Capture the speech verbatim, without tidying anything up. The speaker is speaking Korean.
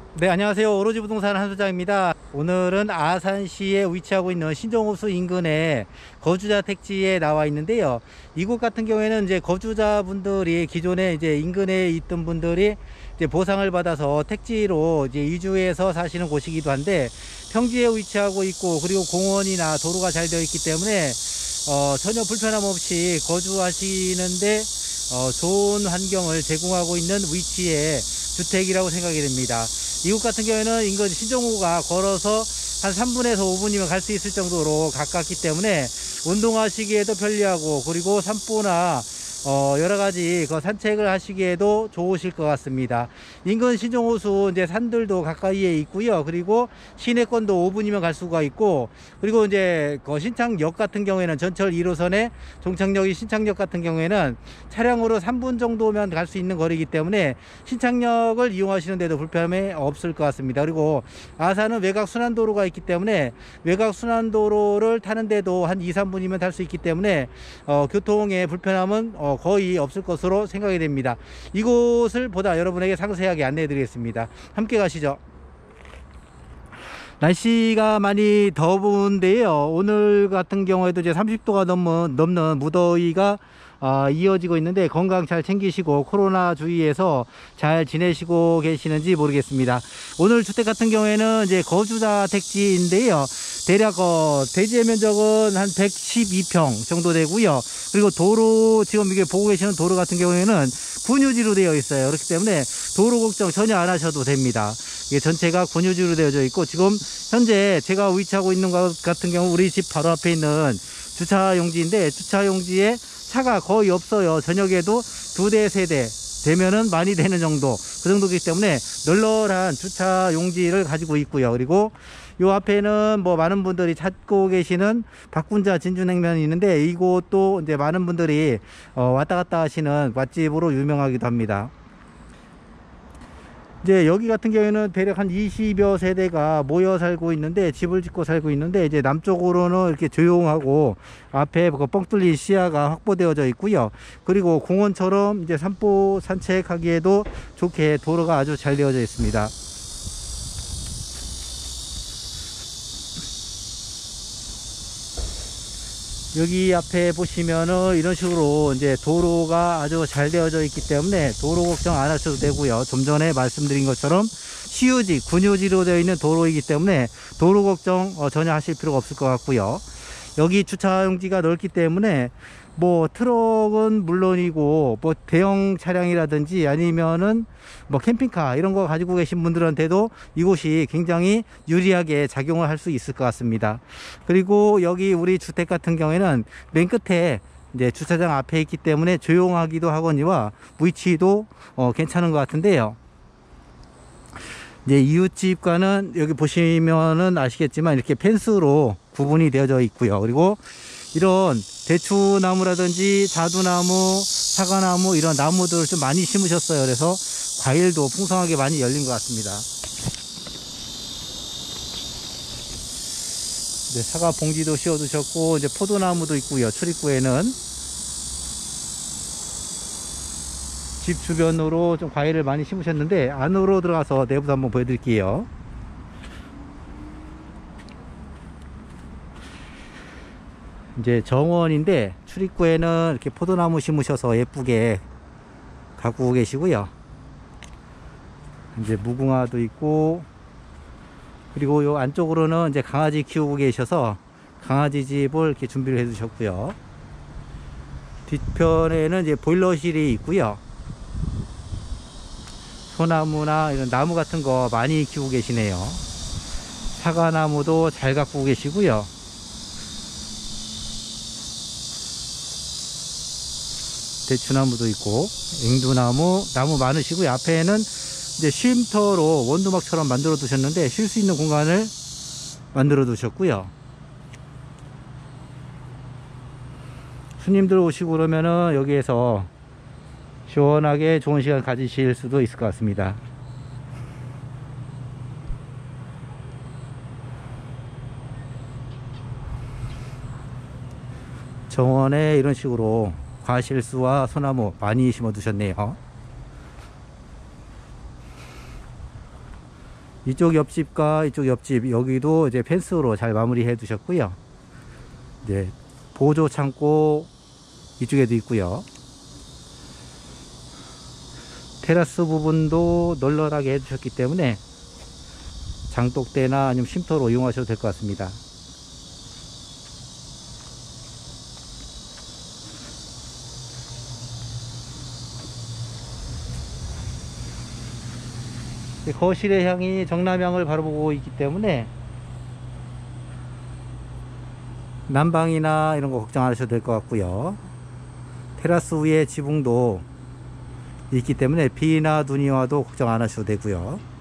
네, 안녕하세요. 오로지 부동산 한소장입니다. 오늘은 아산시에 위치하고 있는 신정호수 인근에 거주자 택지에 나와 있는데요. 이곳 같은 경우에는 이제 거주자분들이 기존에 이제 인근에 있던 분들이 이제 보상을 받아서 택지로 이제 이주해서 사시는 곳이기도 한데, 평지에 위치하고 있고, 그리고 공원이나 도로가 잘 되어 있기 때문에 어, 전혀 불편함 없이 거주하시는데 어, 좋은 환경을 제공하고 있는 위치의 주택이라고 생각이 됩니다. 이곳 같은 경우에는 인근 신정호가 걸어서 한 삼 분에서 오 분이면 갈 수 있을 정도로 가깝기 때문에 운동하시기에도 편리하고, 그리고 산보나 어 여러가지 그 산책을 하시기에도 좋으실 것 같습니다. 인근 신정호수 이제 산들도 가까이에 있고요. 그리고 시내권도 오 분이면 갈 수가 있고, 그리고 이제 그 신창역 같은 경우에는 전철 일 호선에 종착역이 신창역 같은 경우에는 차량으로 삼 분 정도면 갈 수 있는 거리이기 때문에 신창역을 이용하시는데도 불편함이 없을 것 같습니다. 그리고 아산은 외곽 순환도로가 있기 때문에 외곽 순환도로를 타는데도 한 이, 삼 분이면 탈 수 있기 때문에 어, 교통의 불편함은 어, 거의 없을 것으로 생각이 됩니다. 이곳을 보다 여러분에게 상세하게 안내해 드리겠습니다. 함께 가시죠. 날씨가 많이 더운데요. 오늘 같은 경우에도 이제 삼십 도가 넘는, 넘는 무더위가 어, 이어지고 있는데, 건강 잘 챙기시고 코로나 주의해서 잘 지내시고 계시는지 모르겠습니다. 오늘 주택 같은 경우에는 이제 거주자 택지인데요. 대략 어, 대지의 면적은 한 백십이 평 정도 되고요. 그리고 도로, 지금 이게 보고 계시는 도로 같은 경우에는 군유지로 되어 있어요. 그렇기 때문에 도로 걱정 전혀 안 하셔도 됩니다. 이게 전체가 군유지로 되어져 있고, 지금 현재 제가 위치하고 있는 것 같은 경우 우리 집 바로 앞에 있는 주차 용지인데, 주차 용지에 차가 거의 없어요. 저녁에도 두 대, 세 대 되면은 많이 되는 정도, 그 정도이기 때문에 널널한 주차 용지를 가지고 있고요. 그리고 요 앞에는 뭐 많은 분들이 찾고 계시는 박군자 진주냉면이 있는데, 이곳도 이제 많은 분들이 어 왔다 갔다 하시는 맛집으로 유명하기도 합니다. 이제 여기 같은 경우에는 대략 한 이십여 세대가 모여 살고 있는데, 집을 짓고 살고 있는데, 이제 남쪽으로는 이렇게 조용하고 앞에 그 뻥 뚫린 시야가 확보되어져 있고요. 그리고 공원처럼 이제 산보 산책하기에도 좋게 도로가 아주 잘 되어져 있습니다. 여기 앞에 보시면은 이런 식으로 이제 도로가 아주 잘 되어져 있기 때문에 도로 걱정 안 하셔도 되고요. 좀 전에 말씀드린 것처럼 시유지, 군유지로 되어 있는 도로이기 때문에 도로 걱정 어, 전혀 하실 필요가 없을 것 같고요. 여기 주차 용지가 넓기 때문에 뭐 트럭은 물론이고, 뭐 대형 차량이라든지 아니면은 뭐 캠핑카 이런 거 가지고 계신 분들한테도 이곳이 굉장히 유리하게 작용을 할 수 있을 것 같습니다. 그리고 여기 우리 주택 같은 경우에는 맨 끝에 이제 주차장 앞에 있기 때문에 조용하기도 하거니와 위치도 어, 괜찮은 것 같은데요. 이제 이웃집과는 여기 보시면은 아시겠지만 이렇게 펜스로 구분이 되어져 있고요. 그리고 이런 대추나무라든지 자두나무, 사과나무 이런 나무들을 좀 많이 심으셨어요. 그래서 과일도 풍성하게 많이 열린 것 같습니다. 네, 사과 봉지도 씌워 두셨고, 이제 포도나무도 있고요. 출입구에는 집 주변으로 좀 과일을 많이 심으셨는데, 안으로 들어가서 내부도 한번 보여드릴게요. 이제 정원인데 출입구에는 이렇게 포도나무 심으셔서 예쁘게 가꾸고 계시고요. 이제 무궁화도 있고, 그리고 요 안쪽으로는 이제 강아지 키우고 계셔서 강아지 집을 이렇게 준비를 해 두셨고요. 뒤편에는 이제 보일러실이 있고요. 소나무나 이런 나무 같은 거 많이 키우고 계시네요. 사과나무도 잘 가꾸고 계시고요. 대추나무도 있고, 앵두나무, 나무 많으시고요. 앞에는 이제 쉼터로 원두막처럼 만들어 두셨는데, 쉴 수 있는 공간을 만들어 두셨고요. 손님들 오시고 그러면은 여기에서 시원하게 좋은 시간 가지실 수도 있을 것 같습니다. 정원에 이런 식으로 과실수와 소나무 많이 심어 두셨네요. 이쪽 옆집과 이쪽 옆집 여기도 이제 펜스로 잘 마무리해 두셨고요. 이제 보조 창고 이쪽에도 있고요. 테라스 부분도 널널하게 해주셨기 때문에 장독대나 아니면 쉼터로 이용하셔도 될 것 같습니다. 거실의 향이 정남향을 바라보고 있기 때문에 난방이나 이런 거 걱정 안 하셔도 될 것 같고요. 테라스 위에 지붕도 있기 때문에 비나 눈이 와도 걱정 안 하셔도 되고요.